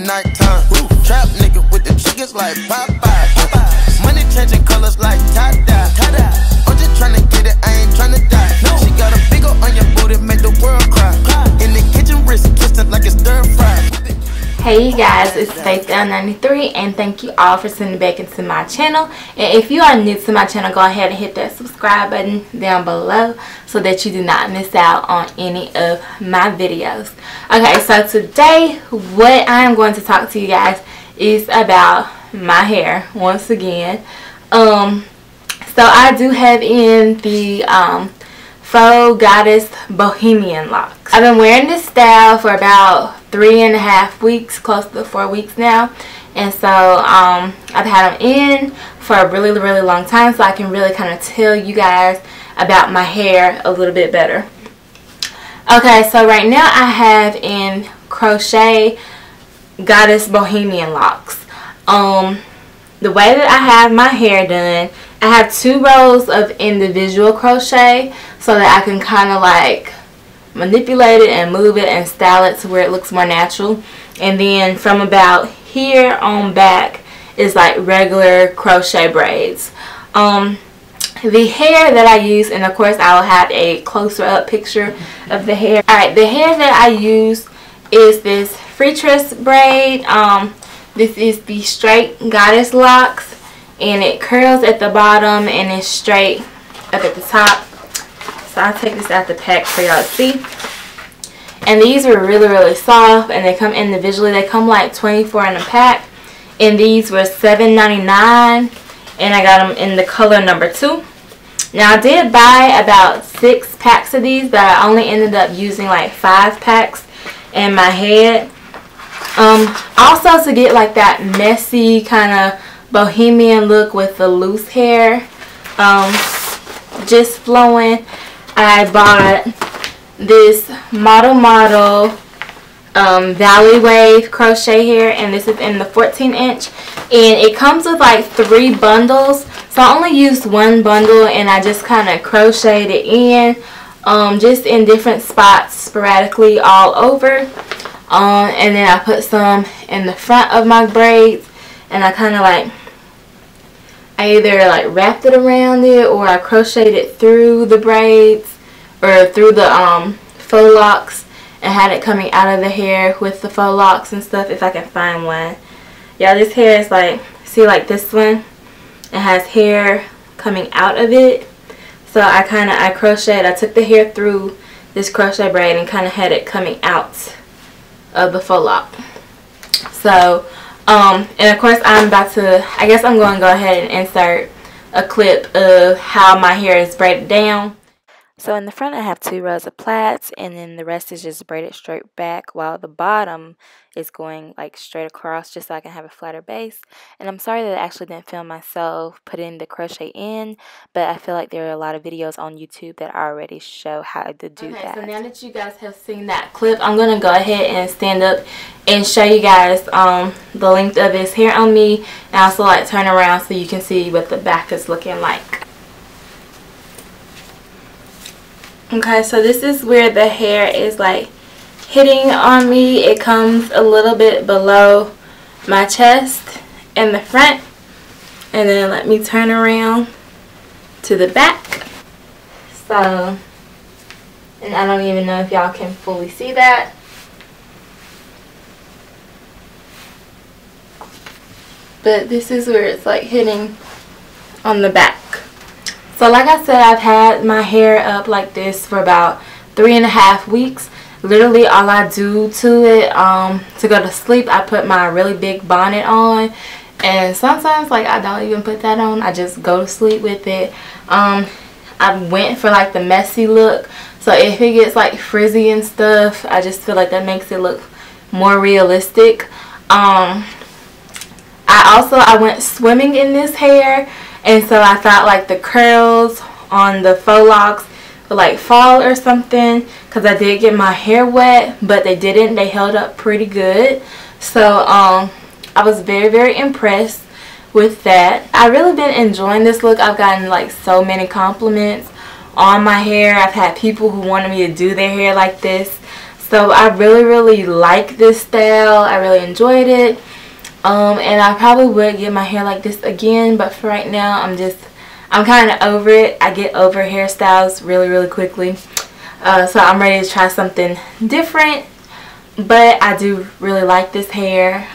nighttime. Trap nigga with the chickens like Popeye. Money changing colors like tie-dye. I'm just tryna get it, I ain't tryna die. She got a big ol' on your booty, make the world cry. In the kitchen, wrist kissing like it's stir fry. Hey you guys, it's Faith93 and thank you all for sending back into my channel. And if you are new to my channel, go ahead and hit that subscribe button down below so that you do not miss out on any of my videos. Okay, so today what I am going to talk to you guys is about my hair once again. So I do have in the Faux Goddess Bohemian locks. I've been wearing this style for about 3.5 weeks, close to 4 weeks now, and so I've had them in for a really long time, so I can really kind of tell you guys about my hair a little bit better. Okay, so right now I have in Crochet Goddess Bohemian locks. The way that I have my hair done, I have 2 rows of individual crochet so that I can kind of like manipulate it and move it and style it to where it looks more natural. And then from about here on back is like regular crochet braids. The hair that I use, and of course I will have a closer up picture of the hair. Alright, the hair that I use is this free twist braid. This is the straight goddess locks, and it curls at the bottom and is straight up at the top. So I'll take this out the pack for y'all to see. And these are really soft, and they come individually. They come like 24 in a pack, and these were $7.99, and I got them in the color number 2. Now I did buy about 6 packs of these, but I only ended up using like 5 packs in my head. Also, to get like that messy kind of bohemian look with the loose hair just flowing, I bought this model Valley Wave crochet hair, and this is in the 14-inch, and it comes with like 3 bundles, so I only used 1 bundle, and I just kind of crocheted it in just in different spots sporadically all over. And then I put some in the front of my braids, and I kind of like, I either like wrapped it around it, or I crocheted it through the braids or through the faux locks, and had it coming out of the hair with the faux locks and stuff, if I can find one. Yeah, this hair is like, see, like this one, it has hair coming out of it. So I crocheted, I took the hair through this crochet braid and kind of had it coming out of the faux lock. So and of course I'm about to, I guess I'm going to go ahead and insert a clip of how my hair is braided down. So in the front I have 2 rows of plaits, and then the rest is just braided straight back, while the bottom is going like straight across just so I can have a flatter base. And I'm sorry that I actually didn't film myself putting the crochet in, but I feel like there are a lot of videos on YouTube that already show how to do that. So now that you guys have seen that clip, I'm going to go ahead and stand up and show you guys the length of this hair on me, and also like turn around so you can see what the back is looking like. Okay, so this is where the hair is like hitting on me. It comes a little bit below my chest in the front, and then let me turn around to the back. So, and I don't even know if y'all can fully see that. But this is where it's like hitting on the back. So like I said, I've had my hair up like this for about 3.5 weeks. Literally all I do to it to go to sleep, I put my really big bonnet on, and sometimes like I don't even put that on, I just go to sleep with it. I went for like the messy look, so if it gets like frizzy and stuff, I just feel like that makes it look more realistic. I went swimming in this hair, and so I thought like the curls on the faux locks would like fall or something, because I did get my hair wet, but they didn't. They held up pretty good. So I was very impressed with that. I've really been enjoying this look. I've gotten like so many compliments on my hair. I've had people who wanted me to do their hair like this. So So I really like this style. I really enjoyed it. And I probably would get my hair like this again, but for right now I'm kind of over it. I get over hairstyles really quickly. So I'm ready to try something different, but I do really like this hair.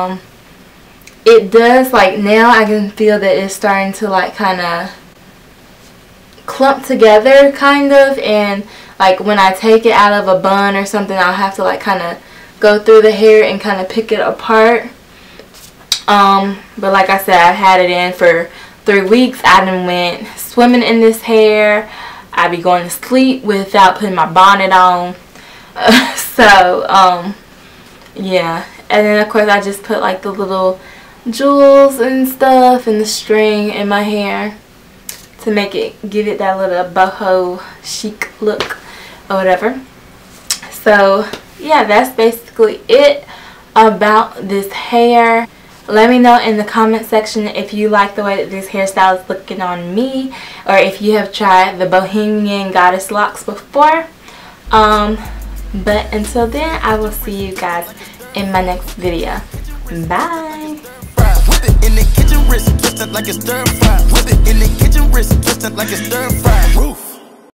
It does, like, now I can feel that it's starting to like kind of clump together kind of, and like when I take it out of a bun or something, I'll have to like kind of go through the hair and kind of pick it apart. But like I said, I've had it in for 3 weeks. I done went swimming in this hair. I be going to sleep without putting my bonnet on. Yeah. And then of course I just put like the little jewels and stuff and the string in my hair to make it, give it that little boho chic look or whatever. So yeah, that's basically it about this hair. Let me know in the comment section if you like the way that this hairstyle is looking on me, or if you have tried the Bohemian Goddess locks before. But until then, I will see you guys in my next video. Bye. Whip it in the kitchen, wrist twisted like it's stir fry. Whip it in the kitchen, wrist twisted like it's stir fry.